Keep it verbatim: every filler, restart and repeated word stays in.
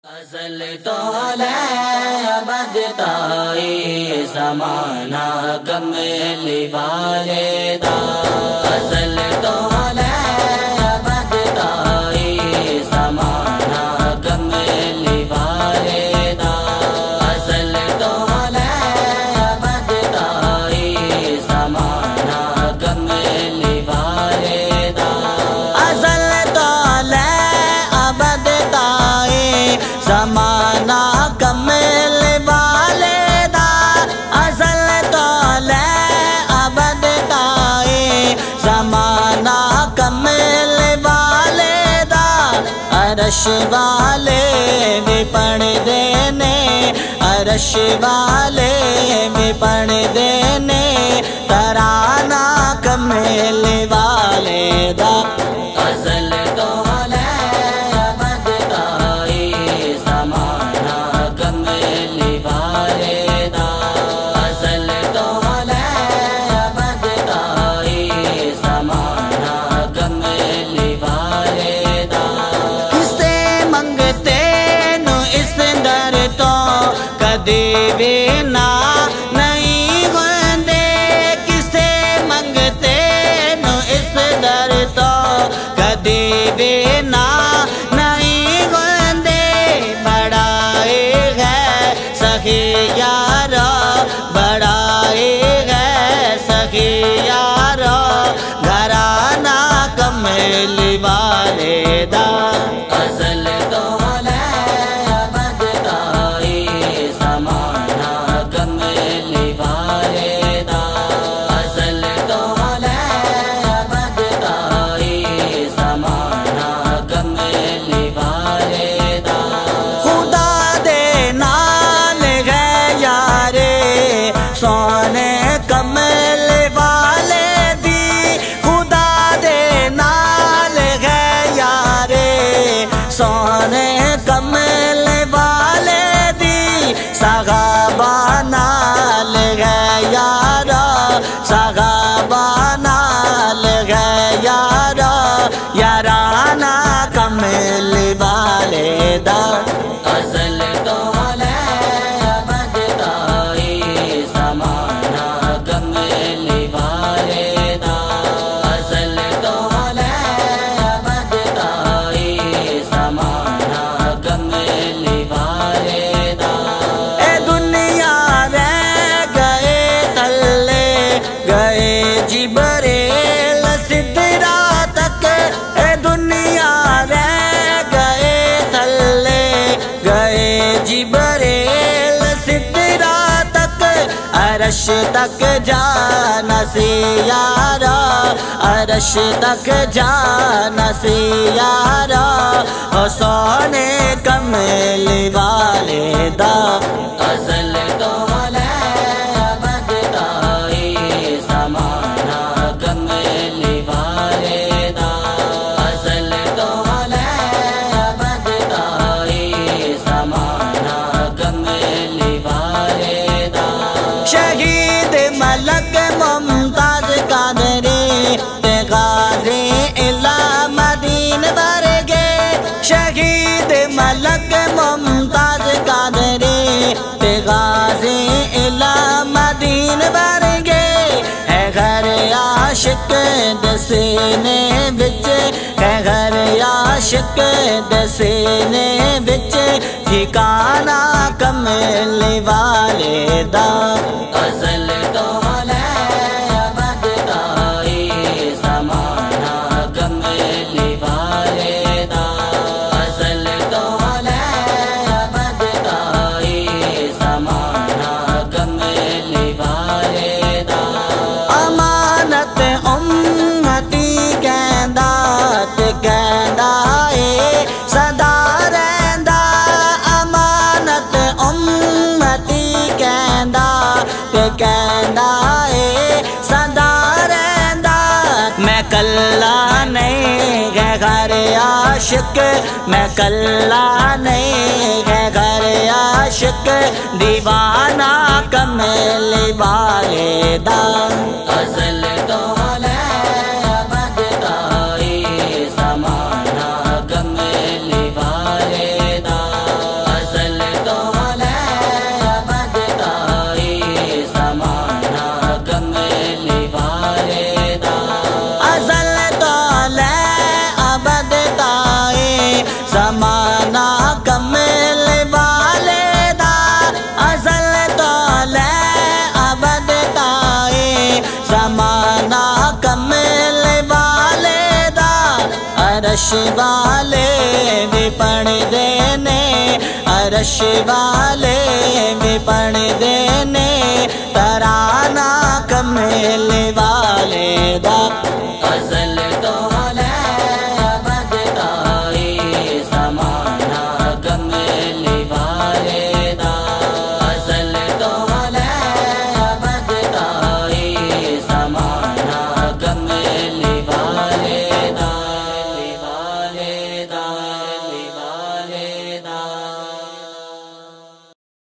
ازل تو لے ابد تائی زمانہ کملی والے دا ازل تو لے ابد تائی زمانہ کملی والے دا ازل تو لے ابد تائی زمانہ کملی والے دا ازل تو لے ابد تائی زمانہ کمل والے دا ازل تو لے ابد تائی زمانہ کمل والے دا عرش والے بھی پڑھ دینے عرش والے بھی پڑھ دینے ترانہ کمل والے دا ازل تو دیوینا نہیں ہوندے کسے منگتے نو اس در تو کدی وینا نہیں ہوندے بڑائی ہے سخی یارو بڑائی ہے سخی یارو گھرانہ کملی والے دا ازل تو سونے کمل والے دی خدا دے نال ہے یارے سونے کمل والے دی صحابہ نال ہے یارا صحابہ نال ہے یارا یارانہ کمل والے دا ازل تو جبریل سدرا تک اے دنیا رہ گئے تھلے گئے جبریل سدرا تک عرش تک جانا سی یارا عرش تک جانا سی یارا او سونے کملی والے دا ازل تو شہید ملک ممتاز قادری تے غازی علامہ دین ورگے شہید ملک ممتاز قادری تے غازی علامہ دین ورگے ہے گھر عاشق دسینے بچ ہے گھر عاشق دسینے بچ ٹھکانہ کملی والے دا ازل تو لے ابد تائی زمانہ کملی والے دا ازل تو لے ابد تائی زمانہ کملی والے دا امانت امتی کہندا تے کہندا اے صدا رہندا امانت امتی کہندا تے کہندا اے صدا رہندا میں کلا نہیں ہے گھر عاشق میں کلا نہیں ہے گھر عاشق دیوانہ کملی والے دا ازل تو لے ابد تائی زمانہ کملی والے دا عرش والے بھی پڑھ دینے ترانہ کمل والے دا غزل